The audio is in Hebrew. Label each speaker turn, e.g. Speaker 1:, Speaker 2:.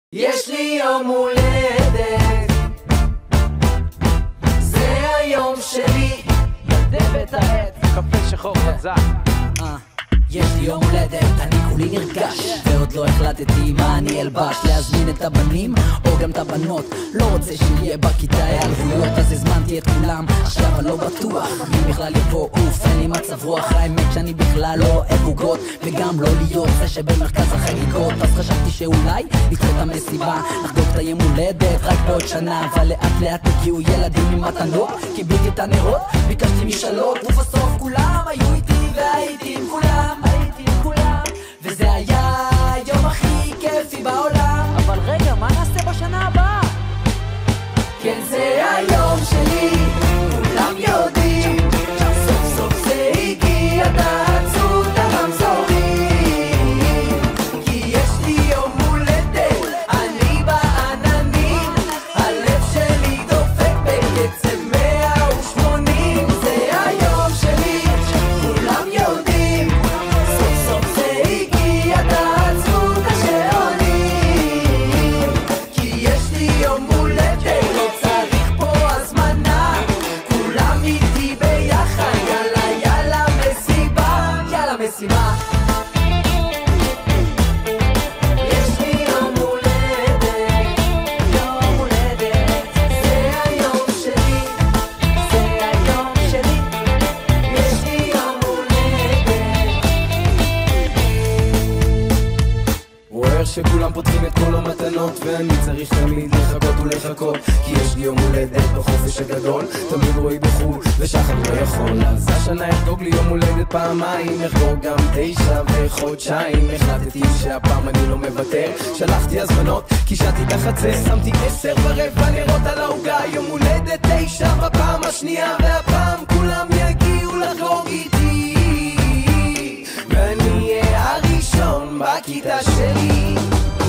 Speaker 1: יש לי יום הולדת, זה היום שלי, ידבת העט,
Speaker 2: קפה שחור חזק.
Speaker 1: יש לי יום הולדת, אני כולי נרגש, ועוד לא החלטתי מה אני אלבש. להזמין את הבנים או גם את הבנות, לא רוצה שיהיה בכיתה העלבויות, אז הזמנתי את כולם, עכשיו אני לא בטוח אם בכלל יבוא, אין לי מצב רוח. האמת שאני בכלל לא אוהב עוגות, וגם לא להיות זה שבמרכז החגיגות. אז חשבתי שאולי נדחה את המסיבה, נחגוג את היום הולדת רק בעוד שנה, אבל לאט לאט הגיעו ילדים עם מתנות, קיבלתי את הנרות, ביקשתי משאלות, ובסוף כולם היו איתי והייתי עם כולם, וזה היה היום הכי כיפי בעולם.
Speaker 2: אבל רגע, מה נעשה בשנה הבאה?
Speaker 1: כן, זה היום שלי, כולם יודעים, סוף סוף זה הגיע, תעצרו את הרמזורים, כי יש לי יום הולדת, אני בעננים, הלב שלי דופק בקצב 180. זה היום שלי, כולם יודעים, סוף סוף זה הגיע, תעצרו את השעונים, כי יש לי יום הולדת, לא צריך פה הזמנה, כולם איתי ביחד, יאללה יאללה מסיבה, יאללה מסיבה. יש לי יום הולדת, יום הולדת, זה היום שלי, זה היום שלי, יש לי יום הולדת.
Speaker 3: הוא אומר שכולם פותחים את כל המתנות, ואני צריך תמיד לחכות ולחכות, כי יש לי יום הולדת בחופש הגדול, תמיד רואי בחול ושחר לא יכול, אז השנה אחגוג לי יום הולדת פעמיים, אחגוג גם 9 וחודשיים. החלטתי שהפעם אני לא מוותר, שלחתי הזמנות, קישרתי את החצר, שמתי 10:15 נרות על העוגה, יום הולדת 9 בפעם השנייה, והפעם כולם יגיעו לחגוג איתי, ואני אהיה הראשון בכיתה שלי.